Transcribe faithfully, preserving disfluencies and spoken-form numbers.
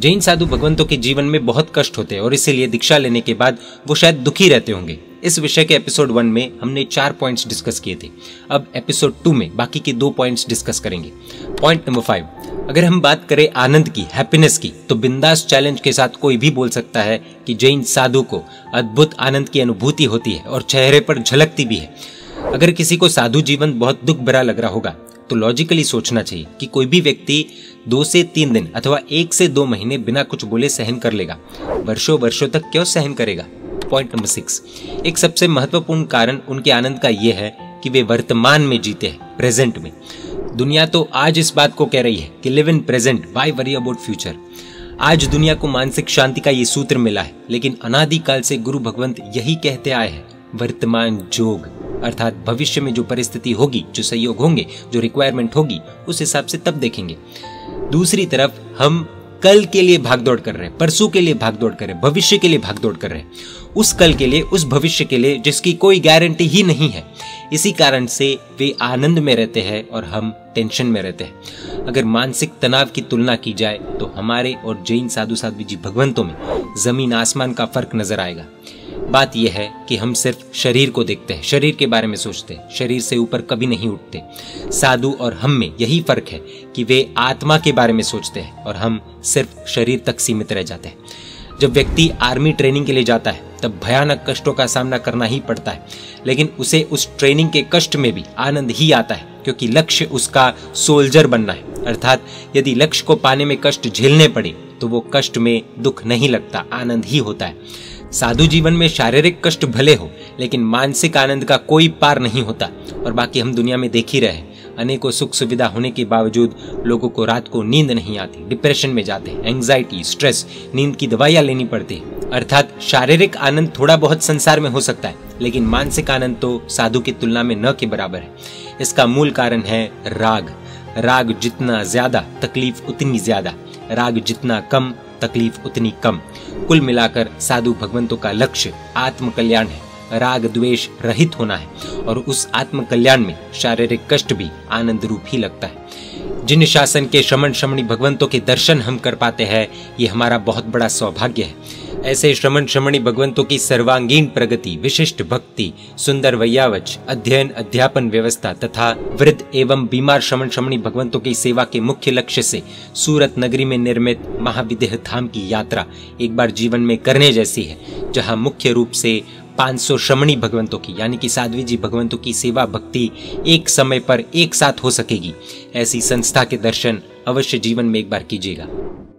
जैन साधु भगवंतों के जीवन में बहुत कष्ट होते हैं और इसीलिए दीक्षा लेने के बाद वो शायद दुखी रहते होंगे। इस विषय के एपिसोड वन में हमने चार पॉइंट्स डिस्कस किए थे। अब एपिसोड टू में बाकी के दो पॉइंट्स डिस्कस करेंगे। पॉइंट नंबर फाइव, अगर हम बात करें आनंद की, हैप्पीनेस की, तो बिंदास चैलेंज के साथ कोई भी बोल सकता है कि जैन साधु को अद्भुत आनंद की अनुभूति होती है और चेहरे पर झलकती भी है। अगर किसी को साधु जीवन बहुत दुख भरा लग रहा होगा तो लॉजिकली सोचना चाहिए कि कोई भी व्यक्ति दो से तीन दिन अथवा एक से दो महीने बिना कुछ बोले सहन कर लेगा, वर्षों वर्षों तक क्यों सहन करेगा। पॉइंट नंबर सिक्स, एक सबसे महत्वपूर्ण कारण उनके आनंद का यह है कि वे वर्तमान में जीते हैं, प्रेजेंट में। दुनिया तो आज इस बात को कह रही है कि live in present, why worry about future. आज दुनिया को मानसिक शांति का ये सूत्र मिला है, लेकिन अनादिकाल से गुरु भगवंत यही कहते आए हैं, वर्तमान जोग, अर्थात भविष्य में जो परिस्थिति होगी, जो सहयोग होंगे, जो रिक्वायरमेंट होगी, उस हिसाब से तब देखेंगे। दूसरी तरफ हम कल के लिए भागदौड़ कर रहे हैं, परसों के लिए भागदौड़ कर रहे हैं, भविष्य के लिए भागदौड़ कर रहे हैं, उस कल के लिए, उस भविष्य के लिए जिसकी कोई गारंटी ही नहीं है। इसी कारण से वे आनंद में रहते हैं और हम टेंशन में रहते हैं। अगर मानसिक तनाव की तुलना की जाए तो हमारे और जैन साधु साध्वी जी भगवंतों में जमीन आसमान का फर्क नजर आएगा। बात यह है कि हम सिर्फ शरीर को देखते हैं, शरीर के बारे में सोचते हैं, शरीर से ऊपर कभी नहीं उठते। साधु और हम में यही फर्क है कि वे आत्मा के बारे में सोचते हैं और हम सिर्फ शरीर तक सीमित रह जाते हैं। जब व्यक्ति आर्मी ट्रेनिंग के लिए जाता है तब भयानक कष्टों का सामना करना ही पड़ता है, लेकिन उसे उस ट्रेनिंग के कष्ट में भी आनंद ही आता है, क्योंकि लक्ष्य उसका सोल्जर बनना है। अर्थात यदि लक्ष्य को पाने में कष्ट झेलने पड़े तो वो कष्ट में दुख नहीं लगता, आनंद ही होता है। साधु जीवन में शारीरिक कष्ट भले हो, लेकिन मानसिक आनंद का कोई पार नहीं होता। और बाकी हम दुनिया में देख ही रहे हैं, अनेकों सुख सुविधा होने के बावजूद लोगों को रात को नींद नहीं आती, डिप्रेशन में जाते हैं, एंग्जाइटी, स्ट्रेस, नींद की दवाइयां लेनी पड़ती है। अर्थात शारीरिक आनंद थोड़ा बहुत संसार में हो सकता है, लेकिन मानसिक आनंद तो साधु की तुलना में न के बराबर है। इसका मूल कारण है राग। राग जितना ज्यादा, तकलीफ उतनी ज्यादा, राग जितना कम, तकलीफ उतनी कम। कुल मिलाकर साधु भगवंतों का लक्ष्य आत्म कल्याण है, राग द्वेष रहित होना है, और उस आत्म कल्याण में शारीरिक कष्ट भी आनंद रूप ही लगता है। जिन शासन के श्रमण श्रमणी भगवंतों के दर्शन हम कर पाते हैं, ये हमारा बहुत बड़ा सौभाग्य है। ऐसे श्रमण श्रमणी भगवंतों की सर्वांगीण प्रगति, विशिष्ट भक्ति, सुंदर वैयावच, अध्ययन अध्यापन व्यवस्था तथा वृद्ध एवं बीमार श्रमण श्रमणी भगवंतों की सेवा के मुख्य लक्ष्य से सूरत नगरी में निर्मित महाविदेह धाम की यात्रा एक बार जीवन में करने जैसी है, जहाँ मुख्य रूप से पाँच सौ श्रमणी भगवंतों की यानी कि साध्वी जी भगवंतों की सेवा भक्ति एक समय पर एक साथ हो सकेगी। ऐसी संस्था के दर्शन अवश्य जीवन में एक बार कीजिएगा।